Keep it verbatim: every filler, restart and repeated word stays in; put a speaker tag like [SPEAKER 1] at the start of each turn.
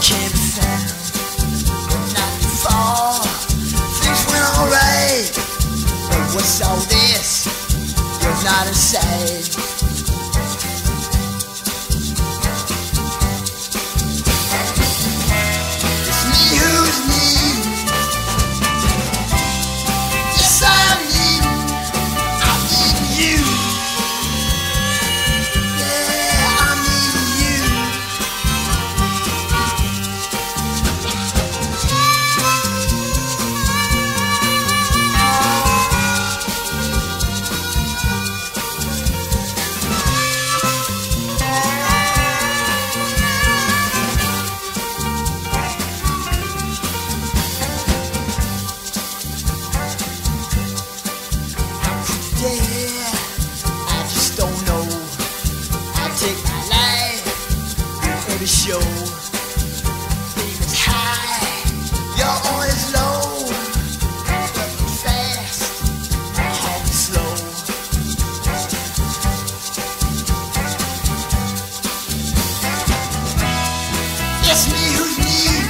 [SPEAKER 1] can be found, but not before. Things went alright, but what's all this? You're not inside. It's me who's me. Yes, I'm me. I'm needing you. Yeah, I'm needing you. Yeah, I just don't know. I take my life in every show. Beam is high, you're always low. Working fast, home slow. It's me who's me.